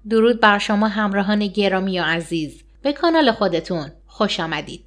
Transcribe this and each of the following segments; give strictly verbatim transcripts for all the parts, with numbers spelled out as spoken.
درود بر شما همراهان گرامی و عزیز. به کانال خودتون خوش آمدید.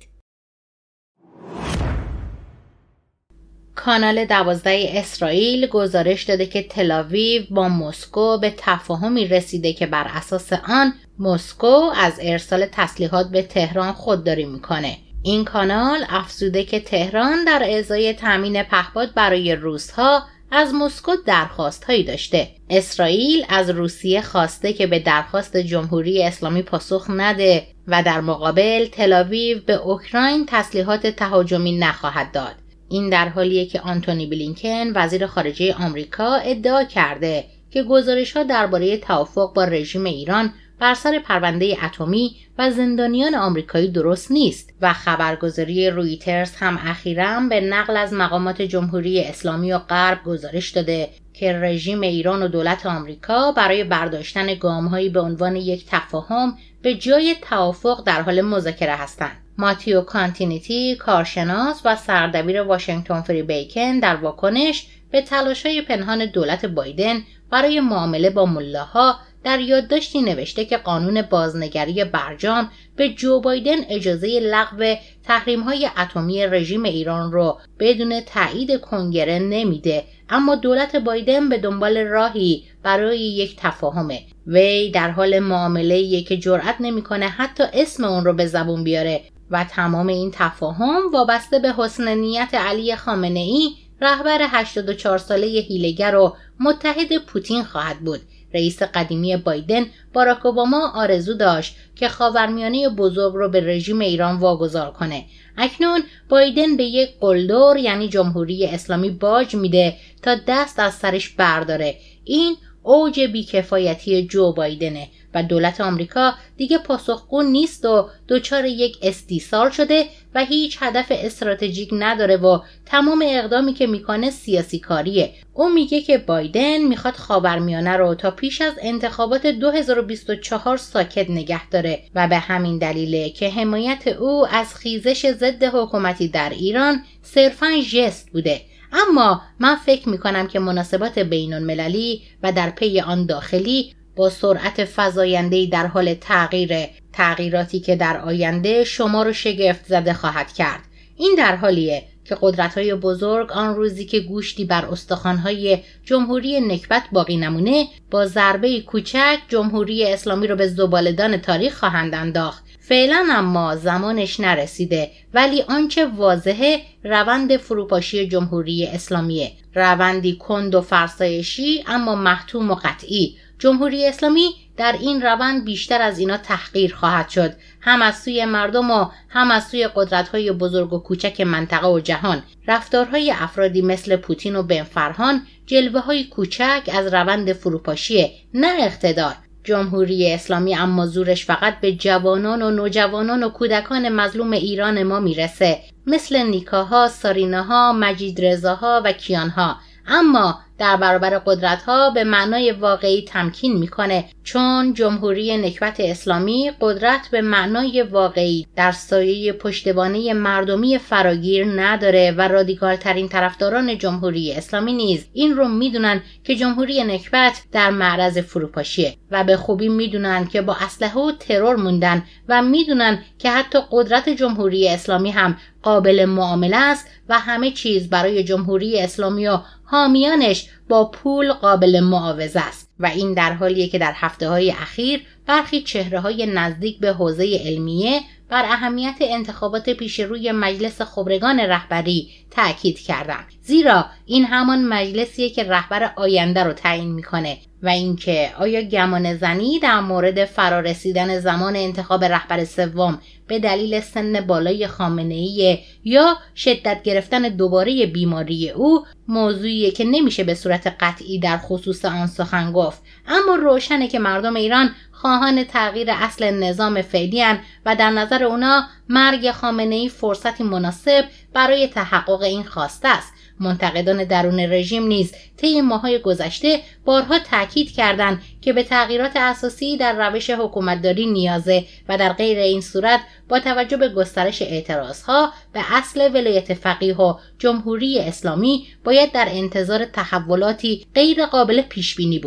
کانال دوازده اسرائیل گزارش داده که تل‌آویو با مسکو به تفاهمی رسیده که بر اساس آن مسکو از ارسال تسلیحات به تهران خودداری میکنه. این کانال افزوده که تهران در ازای تامین پهپاد برای روس‌ها از مسکو درخواست‌هایی داشته. اسرائیل از روسیه خواسته که به درخواست جمهوری اسلامی پاسخ نده و در مقابل تل‌آویو به اوکراین تسلیحات تهاجمی نخواهد داد. این در حالیه که آنتونی بلینکن وزیر خارجه آمریکا ادعا کرده که گزارش‌ها درباره توافق با رژیم ایران بر سر پرونده اتمی و زندانیان آمریکایی درست نیست و خبرگزاری رویترز هم اخیراً به نقل از مقامات جمهوری اسلامی و غرب گزارش داده که رژیم ایران و دولت آمریکا برای برداشتن گام‌هایی به عنوان یک تفاهم به جای توافق در حال مذاکره هستند. ماتیو کانتینیتی، کارشناس و سردبیر واشنگتن فری بیکن، در واکنش به تلاش‌های پنهان دولت بایدن برای معامله با ملاها در یادداشتی نوشته که قانون بازنگری برجام به جو بایدن اجازه لغو تحریم‌های اتمی رژیم ایران رو بدون تایید کنگره نمیده، اما دولت بایدن به دنبال راهی برای یک تفاهمه. وی در حال معامله‌ایه که جرئت نمی‌کنه حتی اسم اون رو به زبون بیاره و تمام این تفاهم وابسته به حسن نیت علی خامنه‌ای، رهبر هشتاد و چهار ساله هیله‌گر و متحد پوتین خواهد بود. رئیس قدیمی بایدن باراک اوباما آرزو داشت که خاورمیانه بزرگ رو به رژیم ایران واگذار کنه. اکنون بایدن به یک قلدر یعنی جمهوری اسلامی باج میده تا دست از سرش برداره. این اوج بیکفایتی جو بایدنه و دولت آمریکا دیگه پاسخگو نیست و دچار یک استیصال شده و هیچ هدف استراتژیک نداره و تمام اقدامی که میکنه سیاسی کاریه. اون میگه که بایدن میخواد خاورمیانه رو تا پیش از انتخابات دو هزار و بیست و چهار ساکت نگه داره و به همین دلیله که حمایت او از خیزش ضد حکومتی در ایران صرفاً ژست بوده. اما من فکر میکنم که مناسبات بین المللی و در پی آن داخلی با سرعت فزاینده‌ای در حال تغییر، تغییراتی که در آینده شما رو شگفت زده خواهد کرد. این در حالیه که قدرت‌های بزرگ آن روزی که گوشتی بر استخوان‌های جمهوری نکبت باقی نمونه با ضربه کوچک جمهوری اسلامی رو به زباله‌دان تاریخ خواهند انداخت. فعلا اما زمانش نرسیده، ولی آنچه واضحه روند فروپاشی جمهوری اسلامیه، روندی کند و فرسایشی اما محتوم و قطعی. جمهوری اسلامی در این روند بیشتر از اینا تحقیر خواهد شد، هم از سوی مردم و هم از سوی قدرت‌های بزرگ و کوچک منطقه و جهان. رفتارهای افرادی مثل پوتین و بن فرهان جلوه‌های کوچک از روند فروپاشی، نه اقتدار. جمهوری اسلامی اما زورش فقط به جوانان و نوجوانان و کودکان مظلوم ایران ما میرسه، مثل نیکاها، ساریناها، مجید رضاها و کیانها. اما در برابر قدرت‌ها به معنای واقعی تمکین میکنه، چون جمهوری نکبت اسلامی قدرت به معنای واقعی در سایه پشتوانه مردمی فراگیر نداره و رادیکال ترین طرفداران جمهوری اسلامی نیز این رو میدونن که جمهوری نکبت در معرض فروپاشیه و به خوبی میدونن که با اسلحه و ترور موندن و میدونن که حتی قدرت جمهوری اسلامی هم قابل معامله است و همه چیز برای جمهوری اسلامی و حامیانش با پول قابل معاوضه است. و این در حالیه که در هفته‌های اخیر برخی چهره‌های نزدیک به حوزه علمیه بر اهمیت انتخابات پیش روی مجلس خبرگان رهبری تأکید کردند، زیرا این همان مجلسیه که رهبر آینده رو تعیین میکنه و اینکه آیا گمان زنی در مورد فرارسیدن زمان انتخاب رهبر سوم به دلیل سن بالای خامنه‌ای یا شدت گرفتن دوباره بیماری او موضوعیه که نمیشه به صورت قطعی در خصوص آن سخن گفت، اما روشنه که مردم ایران خواهان تغییر اصل نظام فعلی اند و در نظر اونا مرگ خامنه‌ای فرصتی مناسب برای تحقق این خواسته است. منتقدان درون رژیم نیز طی ماه‌های گذشته بارها تاکید کردند که به تغییرات اساسی در روش حکومتداری نیازه و در غیر این صورت با توجه به گسترش اعتراضها به اصل ولایت فقیه و جمهوری اسلامی باید در انتظار تحولاتی غیر قابل پیش بینی بود.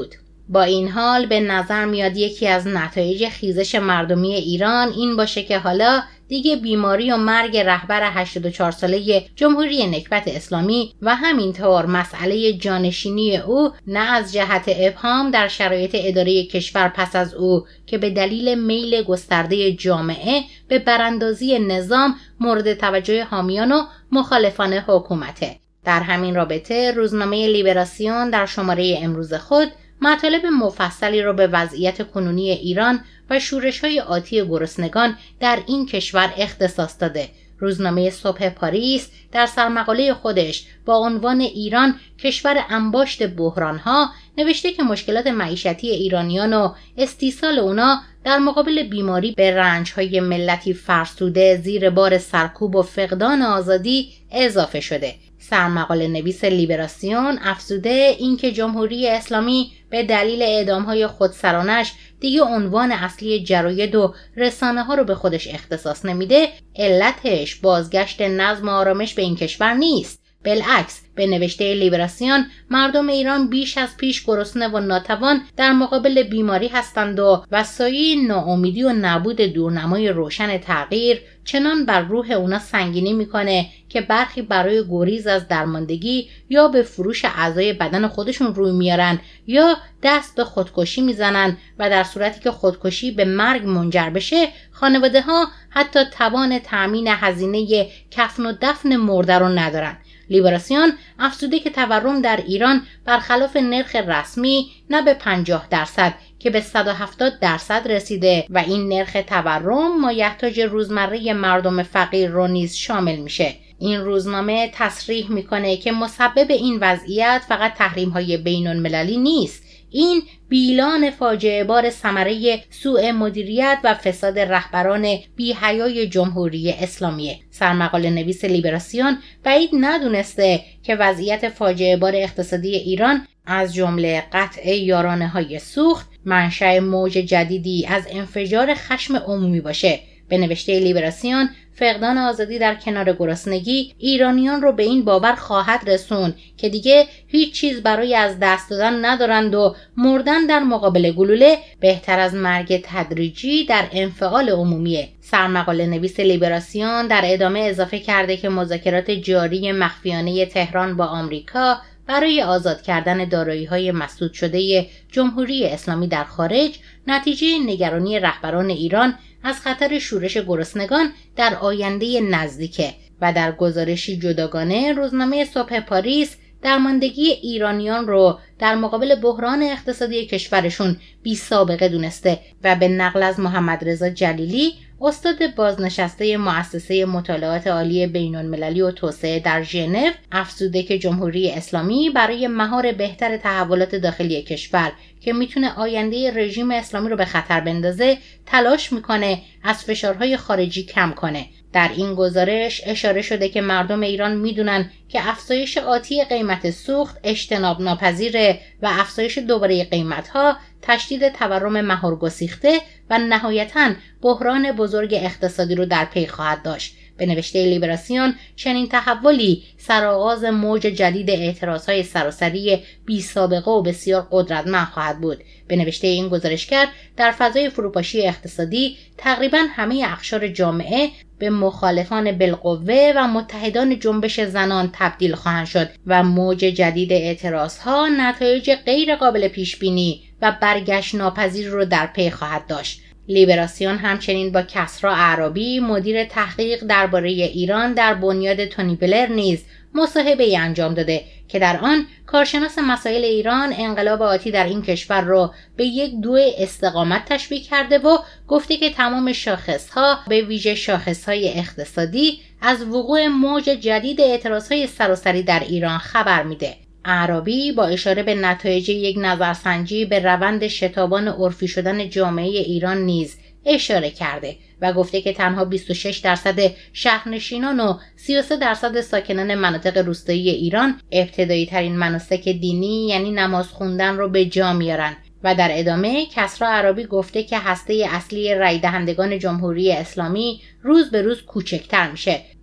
با این حال به نظر میاد یکی از نتایج خیزش مردمی ایران این باشه که حالا دیگه بیماری و مرگ رهبر هشتاد و چهار ساله جمهوری نکبت اسلامی و همینطور مسئله جانشینی او نه از جهت ابهام در شرایط اداره کشور پس از او که به دلیل میل گسترده جامعه به براندازی نظام مورد توجه حامیان و مخالفان حکومته. در همین رابطه روزنامه لیبراسیون در شماره امروز خود مطالب مفصلی را به وضعیت کنونی ایران و شورش‌های آتی گرسنگان در این کشور اختصاص داده. روزنامه صبح پاریس در سرمقاله خودش با عنوان ایران کشور انباشت بحران‌ها نوشته که مشکلات معیشتی ایرانیان و استیصال اونا در مقابل بیماری به رنج‌های ملتی فرسوده زیر بار سرکوب و فقدان آزادی اضافه شده. سرمقاله نویس لیبراسیون افزوده اینکه جمهوری اسلامی به دلیل اعدام‌های خودسرانش دیگه عنوان اصلی جراید و رسانه‌ها رو به خودش اختصاص نمیده، علتش بازگشت نظم و آرامش به این کشور نیست. بالعکس به نوشته لیبراسیون مردم ایران بیش از پیش گرسنه و ناتوان در مقابل بیماری هستند و وسایل ناامیدی و نبود دورنمای روشن تغییر چنان بر روح اونا سنگینی میکنه که برخی برای گریز از درماندگی یا به فروش اعضای بدن خودشون روی میارن یا دست به خودکشی میزنن و در صورتی که خودکشی به مرگ منجر بشه خانواده ها حتی توان تأمین هزینه کفن و دفن مرده رو ندارن. لیبراسیون افزوده که تورم در ایران برخلاف نرخ رسمی نه به پنجاه درصد که به صد و هفتاد درصد رسیده و این نرخ تورم مایحتاج روزمره مردم فقیر رو نیز شامل میشه. این روزنامه تصریح میکنه که مسبب این وضعیت فقط تحریم‌های بین‌المللی نیست، این بیلان فاجعه بار ثمره سوء مدیریت و فساد رهبران بی‌حیای جمهوری اسلامیه. سرمقاله نویس لیبراسیون بعید ندونسته که وضعیت فاجعه بار اقتصادی ایران از جمله قطع یارانه‌های سوخت منشأ موج جدیدی از انفجار خشم عمومی باشه. به نوشته لیبراسیون فقدان آزادی در کنار گرسنگی ایرانیان رو به این باور خواهد رسوند که دیگه هیچ چیز برای از دست دادن ندارند و مردن در مقابل گلوله بهتر از مرگ تدریجی در انفعال عمومیه. سرمقاله نویس لیبراسیون در ادامه اضافه کرده که مذاکرات جاری مخفیانه تهران با آمریکا برای آزاد کردن دارایی‌های مسدود شده جمهوری اسلامی در خارج نتیجه نگرانی رهبران ایران از خطر شورش گرسنگان در آینده نزدیکه و در گزارشی جداگانه روزنامه صبح پاریس درماندگی ایرانیان رو در مقابل بحران اقتصادی کشورشون بی سابقه دونسته و به نقل از محمد رضا جلیلی استاد بازنشسته مؤسسه مطالعات عالی بین‌المللی و توسعه در ژنو افزوده که جمهوری اسلامی برای مهار بهتر تحولات داخلی کشور که میتونه آینده رژیم اسلامی رو به خطر بندازه تلاش میکنه از فشارهای خارجی کم کنه. در این گزارش اشاره شده که مردم ایران میدونن که افزایش آتی قیمت سوخت اجتناب ناپذیره و افزایش دوباره قیمت‌ها تشدید تورم مهار گسیخته و نهایتاً بحران بزرگ اقتصادی رو در پی خواهد داشت. به نوشته لیبراسیون چنین تحولی سرآغاز موج جدید اعتراضهای سراسری بی سابقه و بسیار قدرتمند خواهد بود. به نوشته این گزارشگر در فضای فروپاشی اقتصادی تقریباً همه اقشار جامعه به مخالفان بالقوه و متحدان جنبش زنان تبدیل خواهند شد و موج جدید اعتراضها نتایج غیر قابل پیش بینی و برگشت ناپذیر رو در پی خواهد داشت. لیبراسیون همچنین با کسری اعرابی مدیر تحقیق درباره ایران در بنیاد تونی بلر نیز مصاحبه‌ای انجام داده که در آن کارشناس مسائل ایران انقلاب آتی در این کشور را به یک دو استقامت تشبیه کرده و گفته که تمام شاخصها به ویژه شاخصهای اقتصادی از وقوع موج جدید اعتراضهای سراسری در ایران خبر میده. اعرابی با اشاره به نتایج یک نظرسنجی به روند شتابان عرفی شدن جامعه ایران نیز اشاره کرده و گفته که تنها بیست و شش درصد شهرنشینان و سی و سه درصد ساکنان مناطق روستایی ایران ابتدایی ترین مناسک دینی یعنی نماز خوندن رو به جا میارن و در ادامه کسری اعرابی گفته که هسته اصلی رای دهندگان جمهوری اسلامی روز به روز کوچکتر میشه.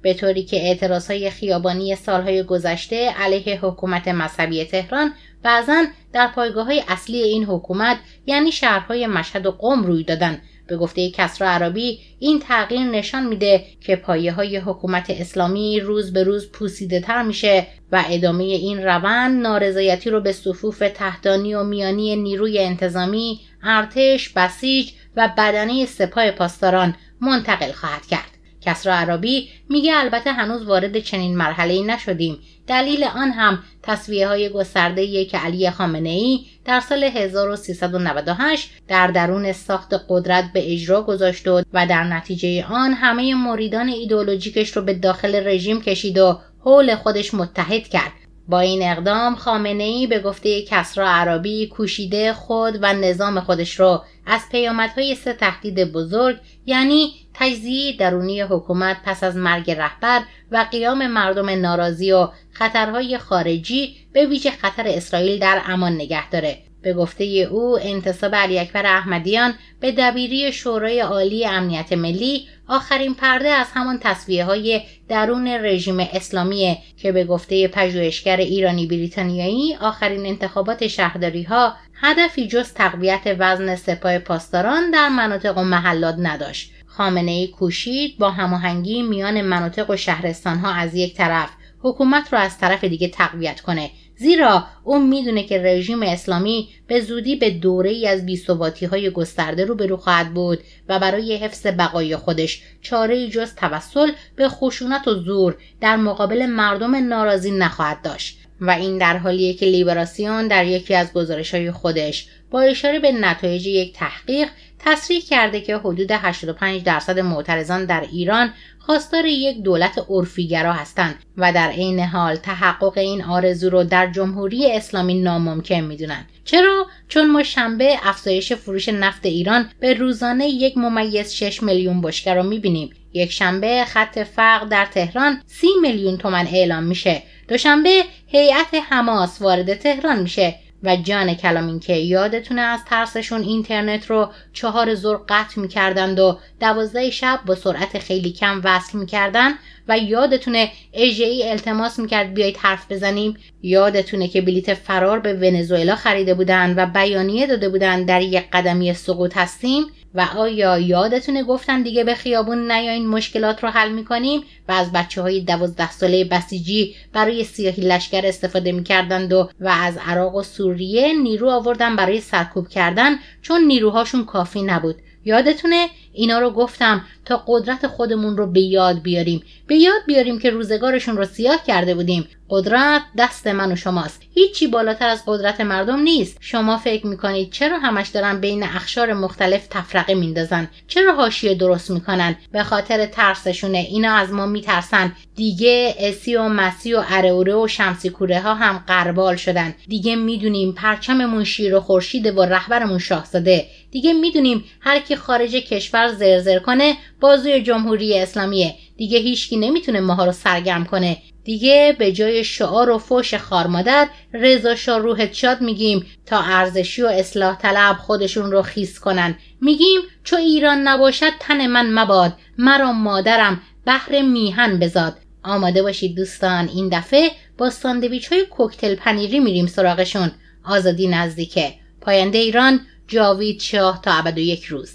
به طوری که اعتراضهای خیابانی سالهای گذشته علیه حکومت مذهبی تهران بعضاً در پایگاه‌های اصلی این حکومت یعنی شهرهای مشهد و قم روی دادن. به گفته کسری عرابی این تغییر نشان میده که پایه‌های حکومت اسلامی روز به روز پوسیده‌تر میشه و ادامه این روند نارضایتی رو به صفوف تحتانی و میانی نیروی انتظامی، ارتش، بسیج و بدنه سپاه پاسداران منتقل خواهد کرد. کسری عرابی میگه البته هنوز وارد چنین مرحله‌ای نشدیم. دلیل آن هم تصفیه‌های گسترده‌ای که علی خامنه‌ای در سال هزار و سیصد و نود و هشت در درون ساخت قدرت به اجرا گذاشت و در نتیجه آن همه مریدان ایدئولوژیکش رو به داخل رژیم کشید و حول خودش متحد کرد. با این اقدام خامنه‌ای به گفته کسری عرابی کوشیده خود و نظام خودش رو از پیامدهای سه تهدید بزرگ یعنی تجزیه درونی حکومت پس از مرگ رهبر و قیام مردم ناراضی و خطرهای خارجی به ویژه خطر اسرائیل در امان نگه داره. به گفته او انتصاب علی اکبر احمدیان به دبیری شورای عالی امنیت ملی آخرین پرده از همان تصفیه‌های درون رژیم اسلامیه که به گفته پژوهشگر ایرانی بریتانیایی آخرین انتخابات شهرداری‌ها هدفی جز تقویت وزن سپاه پاسداران در مناطق و محلات نداشت. خامنه‌ای کوشید با هماهنگی میان مناطق و شهرستان‌ها از یک طرف حکومت را از طرف دیگه تقویت کنه، زیرا اون میدونه که رژیم اسلامی به زودی به دوره‌ای از بی‌ثباتی‌های گسترده روبرو خواهد بود و برای حفظ بقای خودش چاره‌ای جز توسل به خشونت و زور در مقابل مردم ناراضی نخواهد داشت. و این در حالیه که لیبراسیون در یکی از گزارش‌های خودش با اشاره به نتایج یک تحقیق تصریح کرده که حدود هشتاد و پنج درصد معترضان در ایران خواستار یک دولت عرفی‌گرا هستند و در عین حال تحقق این آرزو رو در جمهوری اسلامی ناممکن می‌دونن. چرا؟ چون ما شنبه افزایش فروش نفت ایران به روزانه یک ممیز شش میلیون بشکه رو می‌بینیم. یک شنبه خط فقر در تهران سی میلیون تومان اعلام میشه. دوشنبه هیئت حماس وارد تهران میشه و جان کلام این که یادتونه از ترسشون اینترنت رو چهار ظهر قطع میکردند و دوازده شب با سرعت خیلی کم وصل میکردن و یادتونه اژه‌ای التماس میکرد بیایید حرف بزنیم. یادتونه که بلیت فرار به ونزوئلا خریده بودن و بیانیه داده بودن در یک قدمی سقوط هستیم. و آیا یادتونه گفتن دیگه به خیابون نیاین مشکلات رو حل میکنیم و از بچه های دوازده ساله بسیجی برای سیاهی لشکر استفاده میکردند و, و از عراق و سوریه نیرو آوردن برای سرکوب کردن چون نیروهاشون کافی نبود. یادتونه اینا رو گفتم تا قدرت خودمون رو به یاد بیاریم به یاد بیاریم که روزگارشون رو سیاه کرده بودیم. قدرت دست من و شماست. هیچی بالاتر از قدرت مردم نیست. شما فکر میکنید چرا همش دارن بین اقشار مختلف تفرقه میندازن؟ چرا حاشیه درست میکنن؟ به خاطر ترسشونه. اینا از ما میترسن. دیگه اسی و مسی و ارهوره و شمسی کوره ها هم غربال شدن. دیگه میدونیم پرچممون شیر و خورشیده و رهبرمون شاهزاده. دیگه میدونیم هر کی خارج کشور زرزر کنه بازوی جمهوری اسلامیه. دیگه هیچکی نمیتونه ماها رو سرگرم کنه. دیگه به جای شعار و فوش خارمادر رضا شاه روحت شاد میگیم تا ارزشی و اصلاح طلب خودشون رو خیس کنن. میگیم چو ایران نباشد تن من مباد، مرا مادرم بهر میهن بزاد. آماده باشید دوستان، این دفعه با ساندویچ های کوکتل پنیری میریم سراغشون. آزادی نزدیکه. پاینده ایران، جاوید شاه تا ابد و یک روز.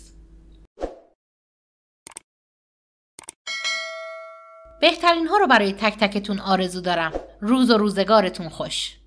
بهترین ها رو برای تک تکتون آرزو دارم. روز و روزگارتون خوش.